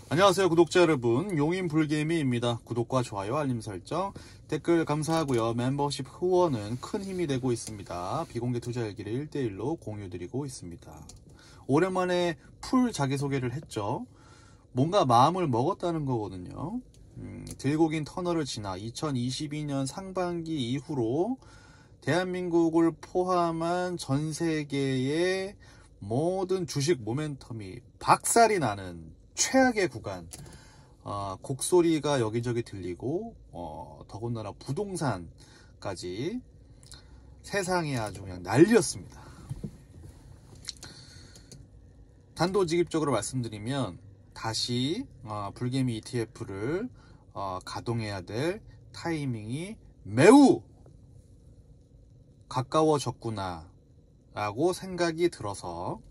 안녕하세요 구독자 여러분, 용인불개미입니다. 구독과 좋아요 알림 설정 댓글 감사하고요. 멤버십 후원은 큰 힘이 되고 있습니다. 비공개 투자 일기를 1대1로 공유드리고 있습니다. 오랜만에 풀 자기소개를 했죠. 뭔가 마음을 먹었다는 거거든요. 들고 긴 터널을 지나 2022년 상반기 이후로 대한민국을 포함한 전 세계의 모든 주식 모멘텀이 박살이 나는 최악의 구간, 곡소리가 여기저기 들리고, 더군다나 부동산까지 세상이 아주 그냥 난리였습니다. 단도직입적으로 말씀드리면 다시 불개미 ETF를 가동해야 될 타이밍이 매우 가까워졌구나 라고 생각이 들어서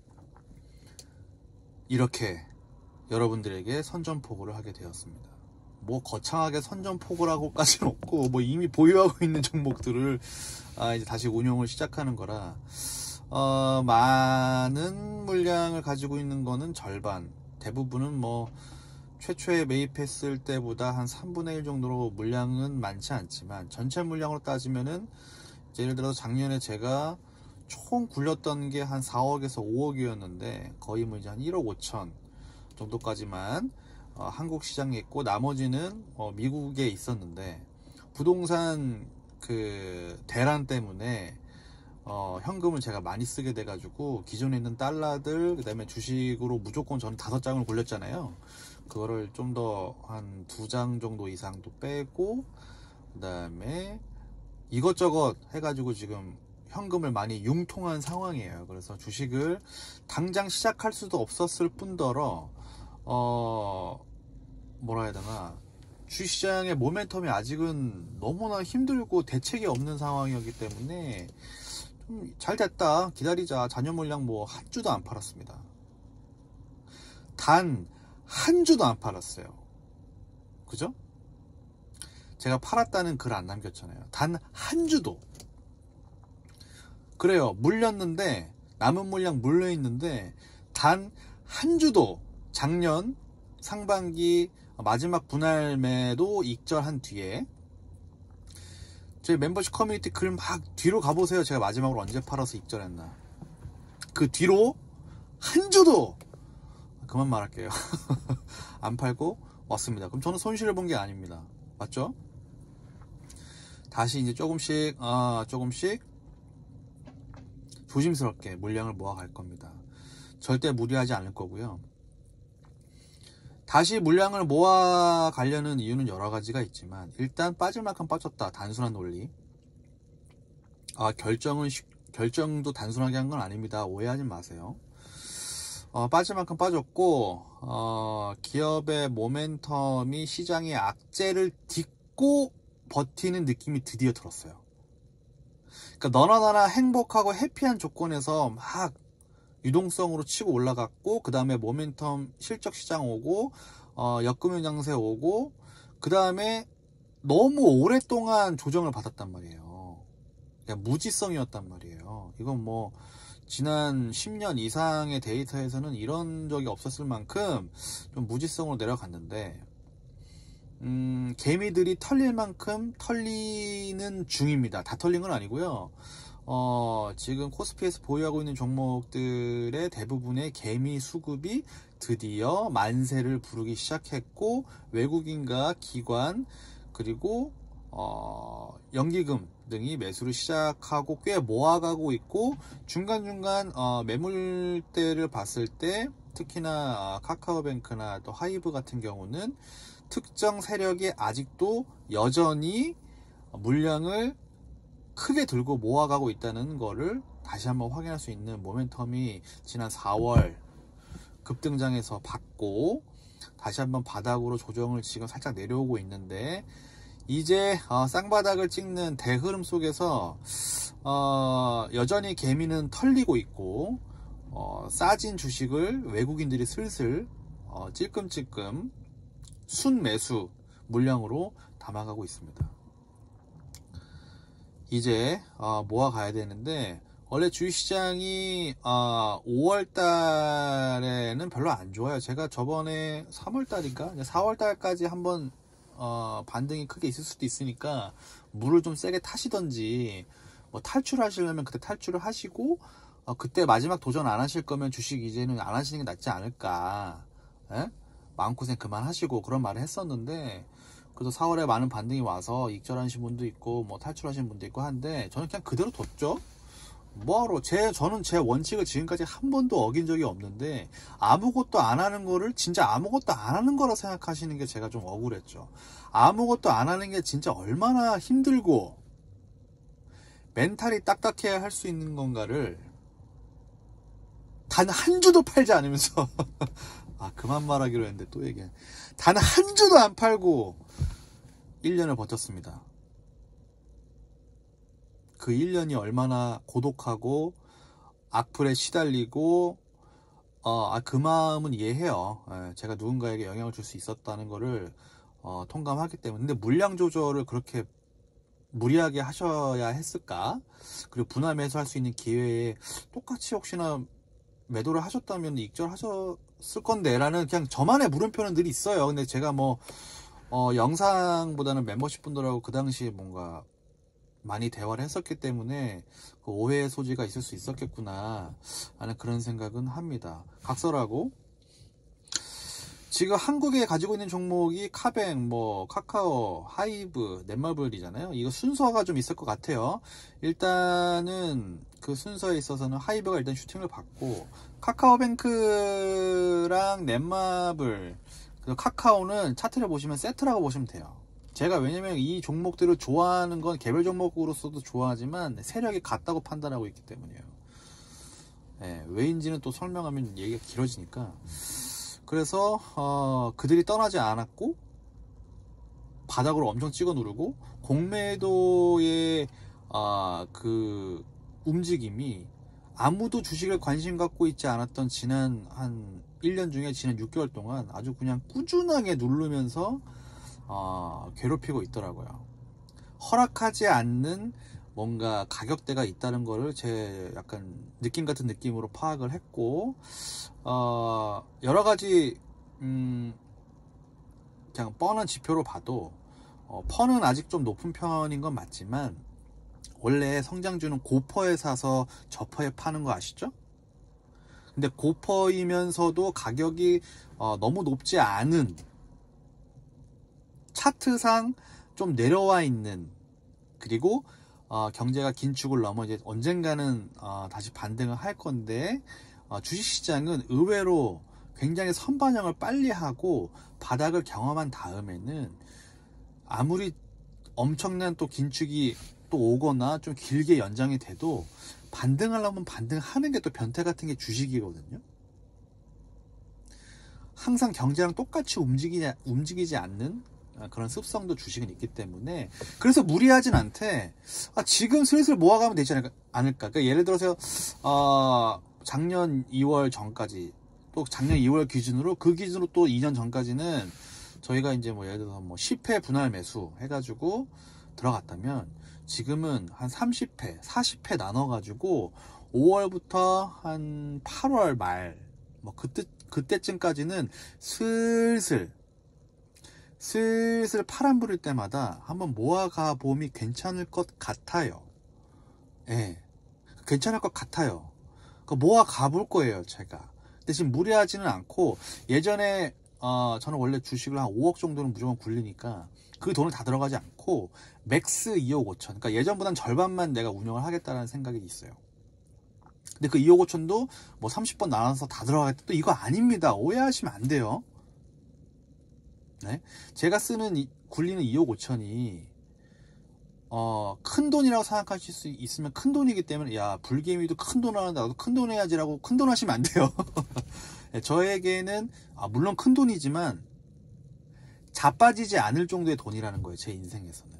이렇게 여러분들에게 선전포고를 하게 되었습니다. 뭐 거창하게 선전포고라고까지는 없고, 뭐 이미 보유하고 있는 종목들을 이제 다시 운용을 시작하는 거라, 많은 물량을 가지고 있는 거는 절반, 대부분은 뭐 최초에 매입했을 때보다 한 3분의 1 정도로 물량은 많지 않지만, 전체 물량으로 따지면은 예를 들어서 작년에 제가 총 굴렸던 게 한 4억에서 5억이었는데 거의 뭐 이제 한 1억 5천 정도까지만 한국 시장에 있고, 나머지는 미국에 있었는데, 부동산 그 대란 때문에 현금을 제가 많이 쓰게 돼 가지고 기존에 있는 달러들, 그 다음에 주식으로 무조건 저는 5장을 굴렸잖아요. 그거를 좀 더 한 2장 정도 이상도 빼고, 그 다음에 이것저것 해가지고 지금 현금을 많이 융통한 상황이에요. 그래서 주식을 당장 시작할 수도 없었을 뿐더러 뭐라 해야 되나, 주시장의 모멘텀이 아직은 너무나 힘들고 대책이 없는 상황이었기 때문에 좀 잘 됐다, 기다리자. 잔여 물량 뭐 한 주도 안 팔았습니다. 단 한 주도 안 팔았어요. 그죠? 제가 팔았다는 글 안 남겼잖아요. 단 한 주도. 그래요. 물렸는데, 남은 물량 물려있는데 단 한 주도 작년 상반기 마지막 분할 매도 익절한 뒤에, 저희 멤버십 커뮤니티 글 막 뒤로 가보세요. 제가 마지막으로 언제 팔아서 익절했나. 그 뒤로 한 주도, 그만 말할게요. 안 팔고 왔습니다. 그럼 저는 손실을 본 게 아닙니다. 맞죠? 다시 이제 조금씩 조심스럽게 물량을 모아갈 겁니다. 절대 무리하지 않을 거고요. 다시 물량을 모아가려는 이유는 여러 가지가 있지만, 일단 빠질 만큼 빠졌다. 단순한 논리. 결정도 단순하게 한 건 아닙니다. 오해하지 마세요. 빠질 만큼 빠졌고, 기업의 모멘텀이 시장의 악재를 딛고 버티는 느낌이 드디어 들었어요. 그러니까 너나 나나 행복하고 해피한 조건에서 막 유동성으로 치고 올라갔고, 그 다음에 모멘텀 실적 시장 오고, 역금융 장세 오고, 그 다음에 너무 오랫동안 조정을 받았단 말이에요. 그러니까 무지성이었단 말이에요. 이건 뭐 지난 10년 이상의 데이터에서는 이런 적이 없었을 만큼 좀 무지성으로 내려갔는데, 개미들이 털릴 만큼 털리는 중입니다. 다 털린 건 아니고요. 지금 코스피에서 보유하고 있는 종목들의 대부분의 개미 수급이 드디어 만세를 부르기 시작했고, 외국인과 기관 그리고 연기금 등이 매수를 시작하고 꽤 모아가고 있고, 중간중간 매물대를 봤을 때 특히나 카카오뱅크나 또 하이브 같은 경우는 특정 세력이 아직도 여전히 물량을 크게 들고 모아가고 있다는 거를 다시 한번 확인할 수 있는 모멘텀이 지난 4월 급등장에서 받고, 다시 한번 바닥으로 조정을 지금 살짝 내려오고 있는데, 이제 쌍바닥을 찍는 대흐름 속에서 여전히 개미는 털리고 있고, 싸진 주식을 외국인들이 슬슬 찔끔찔끔 순매수 물량으로 담아가고 있습니다. 이제 모아가야 되는데, 원래 주식시장이 5월 달에는 별로 안 좋아요. 제가 저번에 3월 달인가 4월 달까지 한번 반등이 크게 있을 수도 있으니까 물을 좀 세게 타시던지, 뭐 탈출하시려면 그때 탈출을 하시고, 그때 마지막 도전 안 하실 거면 주식 이제는 안 하시는 게 낫지 않을까. 에? 마음고생 그만하시고 그런 말을 했었는데, 그래도 4월에 많은 반등이 와서 익절하신 분도 있고 뭐 탈출하신 분도 있고 한데, 저는 그냥 그대로 뒀죠. 뭐하러. 저는 제 원칙을 지금까지 한 번도 어긴 적이 없는데, 아무것도 안 하는 거를 진짜 아무것도 안 하는 거라 생각하시는 게 제가 좀 억울했죠. 아무것도 안 하는 게 진짜 얼마나 힘들고 멘탈이 딱딱해야 할 수 있는 건가를 단 한 주도 팔지 않으면서 그만 말하기로 했는데 또 얘기해. 단 한 주도 안 팔고 1년을 버텼습니다. 그 1년이 얼마나 고독하고 악플에 시달리고, 그 마음은 이해해요. 제가 누군가에게 영향을 줄 수 있었다는 거를 통감하기 때문에. 근데 물량 조절을 그렇게 무리하게 하셔야 했을까? 그리고 분할 매수할 수 있는 기회에 똑같이 혹시나 매도를 하셨다면 익절하셨을 건데 라는 그냥 저만의 물음표는 늘 있어요. 근데 제가 뭐 영상보다는 멤버십 분들하고 그 당시에 뭔가 많이 대화를 했었기 때문에 그 오해의 소지가 있을 수 있었겠구나 라는 그런 생각은 합니다. 각설하고, 지금 한국에 가지고 있는 종목이 카뱅, 뭐 카카오, 하이브, 넷마블이잖아요. 이거 순서가 좀 있을 것 같아요. 일단은 그 순서에 있어서는 하이브가 일단 슈팅을 받고, 카카오뱅크랑 넷마블, 그리고 카카오는 차트를 보시면 세트라고 보시면 돼요. 제가 왜냐면 이 종목들을 좋아하는 건 개별 종목으로서도 좋아하지만 세력이 같다고 판단하고 있기 때문이에요. 왜인지는 또 설명하면 얘기가 길어지니까. 그래서 그들이 떠나지 않았고 바닥으로 엄청 찍어 누르고, 공매도의 그 움직임이 아무도 주식을 관심 갖고 있지 않았던 지난 한 1년 중에 지난 6개월 동안 아주 그냥 꾸준하게 누르면서 괴롭히고 있더라고요. 허락하지 않는 뭔가 가격대가 있다는 거를 제 약간 느낌 같은 느낌으로 파악을 했고, 여러 가지 그냥 뻔한 지표로 봐도 퍼는 아직 좀 높은 편인 건 맞지만, 원래 성장주는 고퍼에 사서 저퍼에 파는 거 아시죠? 근데 고퍼이면서도 가격이 너무 높지 않은, 차트상 좀 내려와 있는, 그리고 경제가 긴축을 넘어 이제 언젠가는 다시 반등을 할 건데, 주식시장은 의외로 굉장히 선반영을 빨리 하고 바닥을 경험한 다음에는 아무리 엄청난 또 긴축이 또 오거나 좀 길게 연장이 돼도 반등하려면 반등하는 게 또 변태 같은 게 주식이거든요. 항상 경제랑 똑같이 움직이지 않는 그런 습성도 주식은 있기 때문에, 그래서 무리하진 않대. 지금 슬슬 모아가면 되지 않을까. 그러니까 예를 들어서 작년 2월 전까지, 또 작년 2월 기준으로 그 기준으로 또 2년 전까지는 저희가 이제 뭐 예를 들어서 뭐 10회 분할 매수 해가지고 들어갔다면, 지금은 한 30회, 40회 나눠가지고 5월부터 한 8월 말, 뭐 그때쯤까지는 슬슬 파란 불일 때마다 한번 모아가 봄이 괜찮을 것 같아요. 괜찮을 것 같아요. 모아 가볼 거예요, 제가. 근데 지금 무리하지는 않고, 예전에 저는 원래 주식을 한 5억 정도는 무조건 굴리니까 그 돈을 다 들어가지 않고 맥스 2억 5천, 그러니까 예전보단 절반만 내가 운영을 하겠다는 생각이 있어요. 근데 그 2억 5천도 뭐 30번 나눠서 다 들어가겠다, 또 이거 아닙니다. 오해하시면 안 돼요. 제가 굴리는 2억 5천이 큰 돈이라고 생각하실 수 있으면 큰 돈이기 때문에, 야, 불개미도 큰 돈 하는데 나도 큰 돈 해야지라고 큰 돈 하시면 안 돼요. 저에게는 물론 큰 돈이지만 자빠지지 않을 정도의 돈이라는 거예요, 제 인생에서는.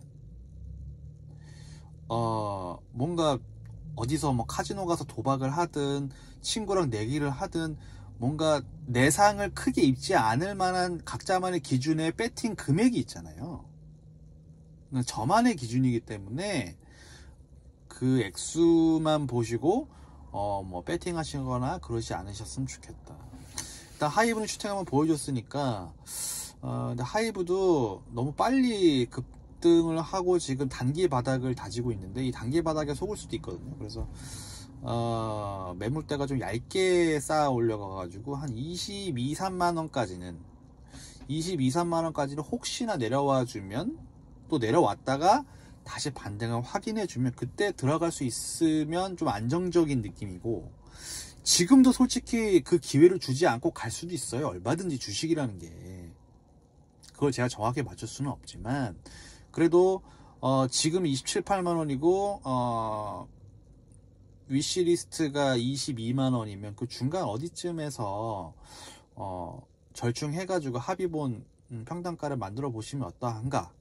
뭔가 어디서 뭐 카지노 가서 도박을 하든 친구랑 내기를 하든 뭔가 내상을 크게 입지 않을 만한 각자만의 기준의 배팅 금액이 있잖아요. 저만의 기준이기 때문에 그 액수만 보시고 뭐 배팅 하시거나 그러지 않으셨으면 좋겠다. 일단 하이브는 슈팅 한번 보여줬으니까 근데 하이브도 너무 빨리 급등을 하고 지금 단기 바닥을 다지고 있는데 이 단기 바닥에 속을 수도 있거든요. 그래서 매물대가 좀 얇게 쌓아 올려가 가지고 한 22, 3만원까지는 22, 3만원까지는 혹시나 내려와 주면 또 내려왔다가 다시 반등을 확인해 주면 그때 들어갈 수 있으면 좀 안정적인 느낌이고, 지금도 솔직히 그 기회를 주지 않고 갈 수도 있어요. 얼마든지 주식이라는 게 그걸 제가 정확히 맞출 수는 없지만, 그래도 지금 27, 8만원이고 위시리스트가 22만원이면 그 중간 어디쯤에서 절충해 가지고 합의본 평단가를 만들어 보시면 어떠한가.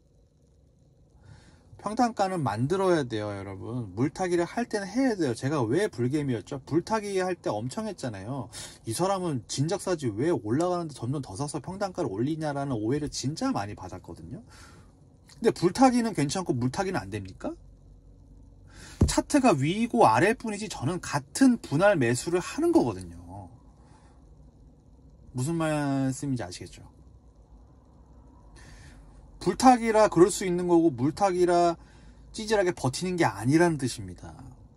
평단가는 만들어야 돼요, 여러분. 물타기를 할 때는 해야 돼요. 제가 왜 불개미였죠? 불타기 할 때 엄청 했잖아요. 이 사람은 진작 사지 왜 올라가는데 점점 더 사서 평단가를 올리냐라는 오해를 진짜 많이 받았거든요. 근데 불타기는 괜찮고 물타기는 안 됩니까? 차트가 위고 아래일 뿐이지 저는 같은 분할 매수를 하는 거거든요. 무슨 말씀인지 아시겠죠? 불타기라 그럴 수 있는 거고 물타기라 찌질하게 버티는 게 아니라는 뜻입니다.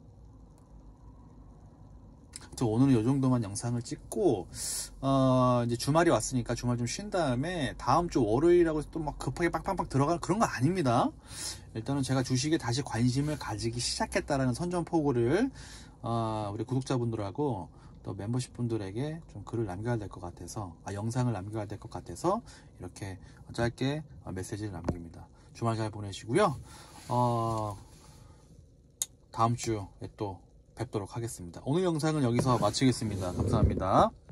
오늘은 이 정도만 영상을 찍고 이제 주말이 왔으니까 주말 좀 쉰 다음에 다음 주 월요일이라고 해서 또 막 급하게 빵빵빵 들어가는 그런 거 아닙니다. 일단은 제가 주식에 다시 관심을 가지기 시작했다라는 선전포고를 우리 구독자분들하고 또 멤버십 분들에게 좀 글을 남겨야 될 것 같아서, 영상을 남겨야 될 것 같아서 이렇게 짧게 메시지를 남깁니다. 주말 잘 보내시고요. 다음 주에 또 뵙도록 하겠습니다. 오늘 영상은 여기서 마치겠습니다. 감사합니다.